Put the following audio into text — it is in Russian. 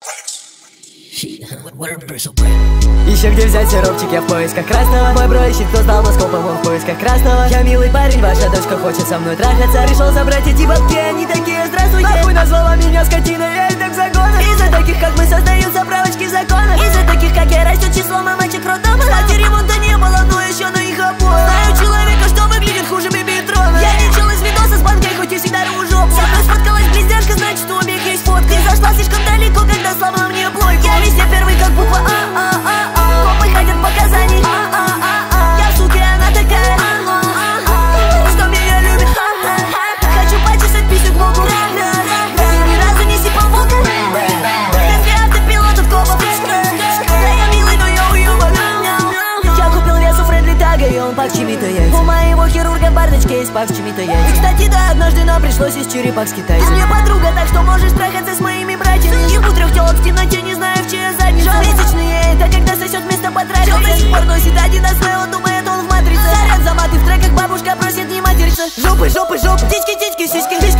Еще где взять сиропчик, я в поисках красного. Мой бро ищет, кто сдал Москву, он в поисках красного. Я милый парень, ваша дочка хочет со мной трахаться. Решил забрать эти бабки, они такие, здравствуйте. Нахуй назвала меня скотиной, я и так загонов. Из-за таких, как мы, создаются правочки в законах. Из-за таких, как я, растет число мамочек роддома. Кстати, ремонта не было, но еще на их обоих. Знаю человека, что выглядит хуже Бибитрона. Я ничего из видоса с банкой, хоть и всегда рву жопу. Со мной сфоткалась близняшка, значит, у обеих есть фотка. Ты зашла слишком далеко, когда сломала мне плойку. Я везде первый, как буква Копы ходят показаний. Я в суке, она такая, что меня любит. Хочу почесать писю в богу. Ни разу не сипал в око. Если автопилот от копов. Да я милый, но я уёбан. Я купил вес у Френдли Тага, и он пак чими-то есть. У моего хирурга бардочке есть пак чими-то есть. И, кстати, да, однажды нам пришлось из черепах с Китая. Ты мне подруга, так что можешь трахаться с моими братьями. Ебу 3 телок в темноте, не знаю, в чья задница. Месячные, это когда сосет вместо потрачен. До сих пор носит Adidas, он думает, он в матрице. Заряд за маты в треках, бабушка просит не материться. Жопы, жопы, жопы, тички, тички, сиськи.